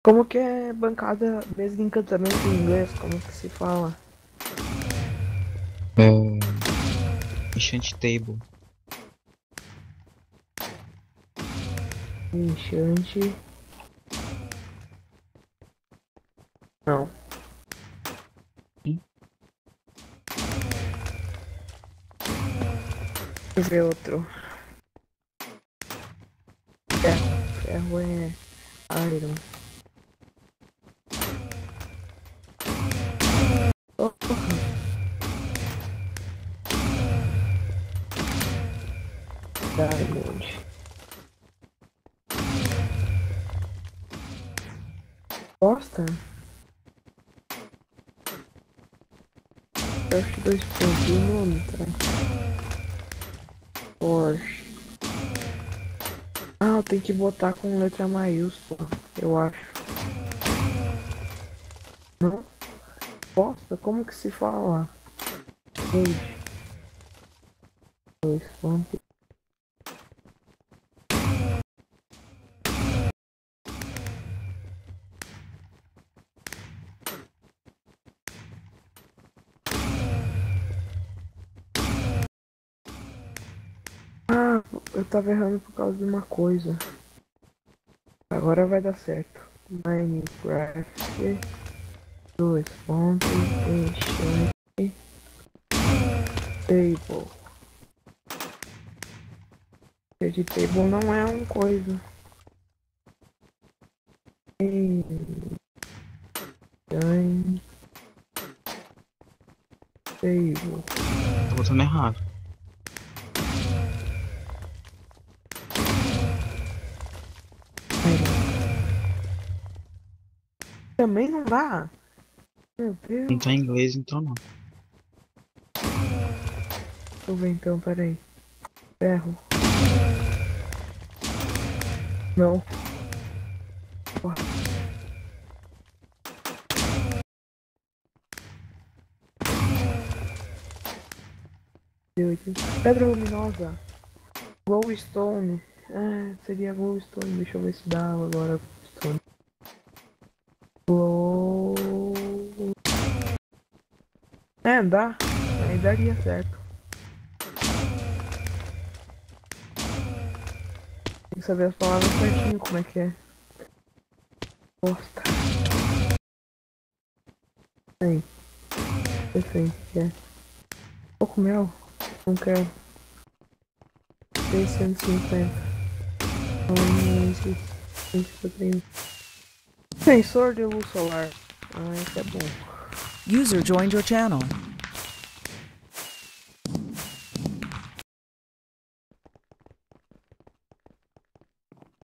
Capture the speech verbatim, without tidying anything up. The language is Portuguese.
Como que é bancada mesa de encantamento em inglês? Como que se fala? É, Enchant Table. Enchante. Não. Ih, Deixa eu ver outro. Ferro. Ferro é iron. Oh, diamond. Bosta. Craft dois pontos. E o nome, tá? Forge. Ah, eu tenho que botar com letra maiúscula, eu acho. Não? Bosta, como que se fala? Age. Dois pontos. Ah, eu tava errando por causa de uma coisa. Agora vai dar certo. Minecraft. Dois pontos. Enchante. Table. De table não é uma coisa. Enchante. Table. tô botando errado. Aí. Também não dá. Meu Não Deus. tá em inglês, então não. Deixa eu ver então, peraí. Ferro. Não. Ó, pedra luminosa. Glowstone. Ah, seria glowstone. Deixa eu ver se dá agora. Glowstone. Glow. É, dá. Aí daria certo. Tem que saber as palavras certinho, como é que é. Bosta. Aí, perfeito, que é. Pouco mel? Não quero. seiscentos e cinquenta. Hum, esse, esse que eu tenho. Sensor de luz solar. Ah, esse é bom. User joined your channel.